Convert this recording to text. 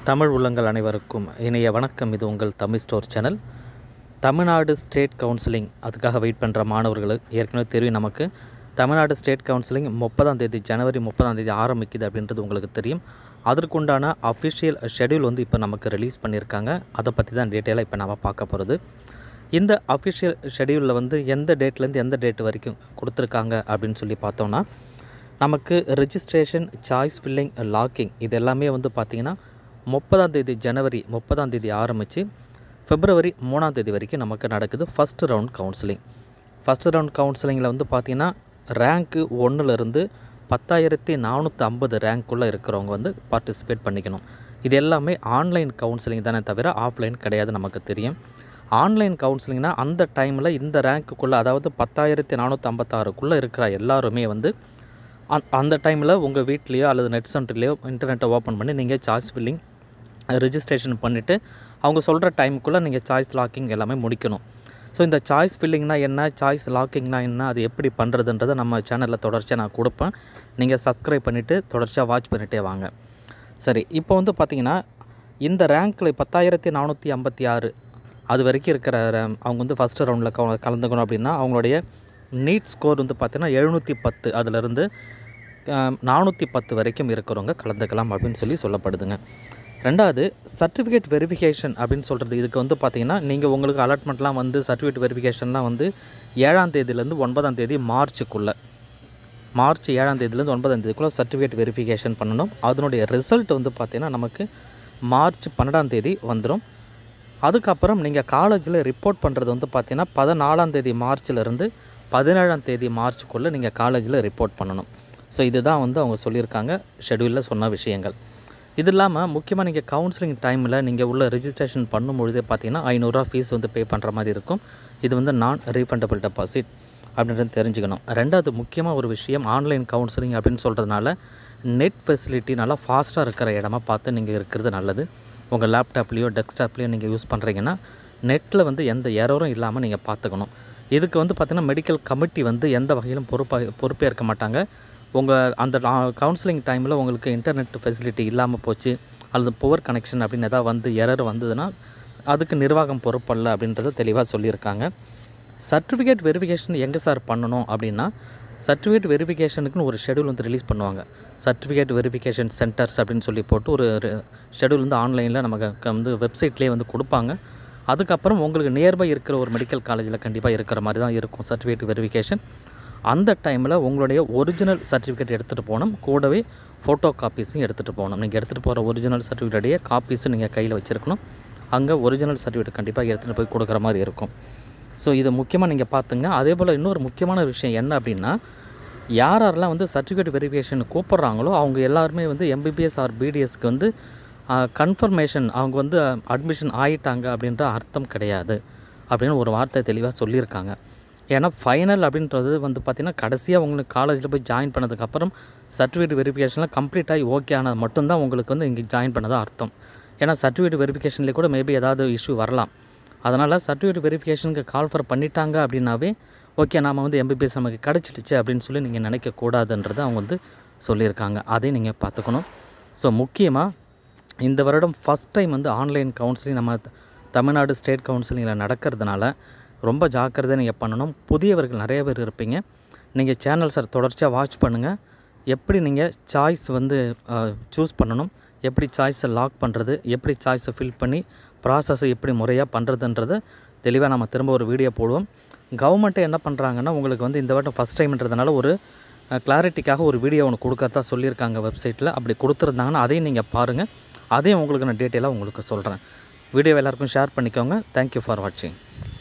தமிழ் உள்ளங்கள் அனைவருக்கும் இனிய வணக்கம். இது உங்கள் Tamil store channel. Tamil Nadu state counselling அதுக்காக வெயிட் பண்ணுற மாணவர்களுக்கு ஏற்கனவே தெரியும். நமக்கு தமிழ்நாடு ஸ்டேட் கவுன்சிலிங் 30ஆம் தேதி ஜனவரி 30ஆம் தேதி ஆரம்பிக்குது அப்படின்றது உங்களுக்கு தெரியும். அதற்குண்டான அஃபிஷியல் ஷெடியூல் இப்போ நமக்கு ரிலீஸ் பண்ணியிருக்காங்க. அதை பற்றி தான் டீட்டெயிலாக இப்போ நம்ம பார்க்க போகிறது. இந்த அஃபிஷியல் ஷெடியூலில் எந்த டேட்லேருந்து எந்த டேட் வரைக்கும் கொடுத்துருக்காங்க அப்படின்னு சொல்லி பார்த்தோன்னா, நமக்கு ரிஜிஸ்ட்ரேஷன், சாய்ஸ் ஃபில்லிங், லாக்கிங் இது எல்லாமே பார்த்திங்கன்னா 30ஆம் தேதி ஜனவரி 30ஆம் தேதி ஆரம்பித்து பிப்ரவரி 3ஆம் தேதி வரைக்கும் நமக்கு நடக்குது first round counselling. First round கவுன்சிலிங்கில் பார்த்திங்கன்னா ரேங்க்கு 1லேருந்து 10,450 ரேங்க்குள்ளே இருக்கிறவங்க பார்ட்டிசிபேட் பண்ணிக்கணும். இது எல்லாமே ஆன்லைன் கவுன்சிலிங் தானே தவிர ஆஃப்லைன் கிடையாது. நமக்கு தெரியும். ஆன்லைன் கவுன்சிலிங்னால் அந்த டைமில் இந்த ரேங்க்குள்ளே, அதாவது 10,456க்குள்ளே இருக்கிற எல்லாருமே அந்த டைமில் உங்கள் வீட்லேயோ அல்லது நெட் சென்டர்லேயோ இன்டர்நெட்டை ஓப்பன் பண்ணி நீங்கள் சாய்ஸ் ஃபில்லிங் ரிஜிஸ்ட்ரேஷன் பண்ணிவிட்டு அவங்க சொல்கிற டைமுக்குள்ளே நீங்கள் சாய்ஸ் லாக்கிங் எல்லாமே முடிக்கணும். ஸோ இந்த சாய்ஸ் ஃபில்லிங்னா என்ன, சாய்ஸ் லாக்கிங்னா என்ன, அது எப்படி பண்ணுறதுன்றதை நம்ம சேனலில் தொடர்ச்சியாக நான் கொடுப்பேன். நீங்கள் சப்ஸ்கிரைப் பண்ணிவிட்டு தொடர்ச்சியாக வாட்ச் பண்ணிகிட்டே வாங்க. சரி, இப்போ பார்த்திங்கன்னா இந்த ரேங்க்கில் 10,456 அது வரைக்கும் இருக்கிற அவங்க ஃபஸ்ட்டு ரவுண்டில் கலந்துக்கணும் அப்படின்னா அவங்களுடைய நீட் ஸ்கோர் பார்த்திங்கன்னா 710, அதிலிருந்து 410 வரைக்கும் இருக்கிறவங்க கலந்துக்கலாம் அப்படின்னு சொல்லப்படுதுங்க. ரெண்டாவது, சர்டிஃபிகேட் வெரிஃபிகேஷன் அப்படின்னு சொல்கிறது. இதுக்கு பார்த்திங்கன்னா நீங்கள் உங்களுக்கு அலாட்மெண்ட்லாம் சர்டிஃபிகேட் வெரிஃபிகேஷன்லாம் 7ஆம் தேதியிலேருந்து 9ஆம் தேதி மார்ச் 7ஆம் தேதியிலேருந்து 9ஆம் தேதிக்குள்ளே சர்டிஃபிகேட் வெரிஃபிகேஷன் பண்ணணும். அதனுடைய ரிசல்ட் பார்த்திங்கன்னா நமக்கு மார்ச் 12ஆம் தேதி வந்துடும். அதுக்கப்புறம் நீங்கள் காலேஜில் ரிப்போர்ட் பண்ணுறது பார்த்திங்கன்னா 14ஆம் தேதி மார்ச்சிலேருந்து 17ஆம் தேதி மார்ச்சுக்குள்ளே நீங்கள் காலேஜில் ரிப்போர்ட் பண்ணணும். ஸோ இதுதான் அவங்க சொல்லியிருக்காங்க ஷெடியூலில் சொன்ன விஷயங்கள். இது இல்லாமல் முக்கியமாக நீங்கள் கவுன்சிலிங் டைமில் நீங்கள் உள்ள ரிஜிஸ்ட்ரேஷன் பண்ணும்பொழுதே பார்த்தீங்கன்னா 500 ஃபீஸ் பே பண்ணுற மாதிரி இருக்கும். இது நான் ரீஃபண்டபிள் டெபாசிட் அப்படின்றது தெரிஞ்சுக்கணும். ரெண்டாவது முக்கியமாக ஒரு விஷயம், ஆன்லைன் கவுன்சிலிங் அப்படின்னு சொல்கிறதுனால நெட் ஃபெசிலிட்டி நல்லா ஃபாஸ்ட்டாக இருக்கிற இடமா பார்த்து நீங்கள் இருக்கிறது நல்லது. உங்கள் லேப்டாப்லேயோ டெஸ்க்டாப்லேயோ நீங்கள் யூஸ் பண்ணுறீங்கன்னா நெட்டில் எந்த எரரும் இல்லாமல் நீங்கள் பார்த்துக்கணும். இதுக்கு பார்த்திங்கன்னா மெடிக்கல் கமிட்டி எந்த வகையிலும் பொறுப்பேற்க மாட்டாங்க. உங்கள் அந்த கவுன்சிலிங் டைமில் உங்களுக்கு இன்டர்நெட் ஃபெசிலிட்டி இல்லாமல் போச்சு அல்லது புவர் கனெக்ஷன் அப்படின்னு ஏதாவது எரர் வந்ததுன்னா அதுக்கு நிர்வாகம் பொறுப்பல்ல அப்படின்றத தெளிவாக சொல்லியிருக்காங்க. சர்டிஃபிகேட் வெரிஃபிகேஷன் எங்கே சார் பண்ணணும் அப்படின்னா, சர்டிஃபிகேட் வெரிஃபிகேஷனுக்குன்னு ஒரு ஷெடியூல் ரிலீஸ் பண்ணுவாங்க. சர்டிஃபிகேட் வெரிஃபிகேஷன் சென்டர்ஸ் அப்படின்னு போட்டு ஒரு ஷெடியூல் ஆன்லைனில் நமக்கு வெப்சைட்லேயே கொடுப்பாங்க. அதுக்கப்புறம் உங்களுக்கு நியர்பை இருக்கிற ஒரு மெடிக்கல் காலேஜில் கண்டிப்பாக இருக்கிற மாதிரி தான் இருக்கும் சர்டிஃபிகேட் வெரிஃபிகேஷன். அந்த டைமில் உங்களுடைய ஒரிஜினல் சர்டிஃபிகேட் எடுத்துகிட்டு போகணும். கூடவே ஃபோட்டோ காப்பீஸும் எடுத்துகிட்டு போகணும். நீங்கள் எடுத்துகிட்டு போகிற ஒரிஜினல் சர்டிஃபிகேட்டுடைய காப்பீஸும் நீங்கள் கையில் வச்சுருக்கணும். அங்கே ஒரிஜினல் சர்டிஃபிகேட் கண்டிப்பாக எடுத்துகிட்டு போய் கொடுக்குற மாதிரி இருக்கும். ஸோ இதை முக்கியமாக நீங்கள் பார்த்துங்க. அதே போல் இன்னொரு முக்கியமான விஷயம் என்ன அப்படின்னா, யாரெல்லாம் சர்டிஃபிகேட் வெரிஃபிகேஷன் கூப்பிட்றாங்களோ அவங்க எல்லாருமே MBBS ஆர் BDSக்கு கன்ஃபர்மேஷன் அவங்க அட்மிஷன் ஆகிட்டாங்க அப்படின்ற அர்த்தம் கிடையாது அப்படின்னு ஒரு வார்த்தை தெளிவாக சொல்லியிருக்காங்க. ஏன்னா ஃபைனல் அப்படின்றது பார்த்திங்கன்னா கடைசியாக உங்களுக்கு காலேஜில் போய் ஜாயின் பண்ணதுக்கப்புறம் சர்டிஃபிகேட் வெரிஃபிகேஷனில் கம்ப்ளீட் ஆகி ஓகே ஆனால் மட்டும்தான் உங்களுக்கு இங்கே ஜாயின் பண்ணதாக அர்த்தம். ஏன்னா சர்டிஃபிகேட் வெரிஃபிகேஷன்லேயே கூட மேபி ஏதாவது இஷ்யூ வரலாம். அதனால் சர்டிஃபிகேட் வெரிஃபிகேஷனுக்கு கால்ஃபர் பண்ணிட்டாங்க அப்படின்னாவே ஓகே நாம் MBBS நமக்கு கிடச்சிடுச்சு அப்படின்னு நீங்கள் நினைக்கக்கூடாதுன்றது அவங்க சொல்லியிருக்காங்க. அதையும் நீங்கள் பார்த்துக்கணும். ஸோ முக்கியமாக இந்த வருடம் ஃபஸ்ட் டைம் ஆன்லைன் கவுன்சிலிங் நம்ம தமிழ்நாடு ஸ்டேட் கவுன்சிலிங்கில் நடக்கிறதுனால ரொம்ப ஜாக்கிரதை நீங்கள் பண்ணணும். புதியவர்கள் நிறைய பேர் இருப்பீங்க. நீங்கள் சேனல்ஸை தொடர்ச்சியாக வாட்ச் பண்ணுங்கள். எப்படி நீங்கள் சாய்ஸ் சூஸ் பண்ணணும், எப்படி சாய்ஸை லாக் பண்ணுறது, எப்படி சாய்ஸை ஃபில் பண்ணி ப்ராசஸை எப்படி முறையாக பண்ணுறதுன்றதை தெளிவாக நம்ம திரும்ப ஒரு வீடியோ போடுவோம். கவர்மெண்ட்டை என்ன பண்ணுறாங்கன்னா உங்களுக்கு இந்த வருடம் ஃபஸ்ட் டைம்ன்றதுனால ஒரு கிளாரிட்டிக்காக ஒரு வீடியோ ஒன்று கொடுக்கறதா சொல்லியிருக்காங்க வெப்சைட்டில். அப்படி கொடுத்துருந்தாங்கன்னா அதையும் நீங்கள் பாருங்கள். அதையும் உங்களுக்கு நான் டீட்டெயிலாக உங்களுக்கு சொல்கிறேன். வீடியோ எல்லாருக்கும் ஷேர் பண்ணிக்கோங்க. தேங்க்யூ ஃபார் வாட்சிங்.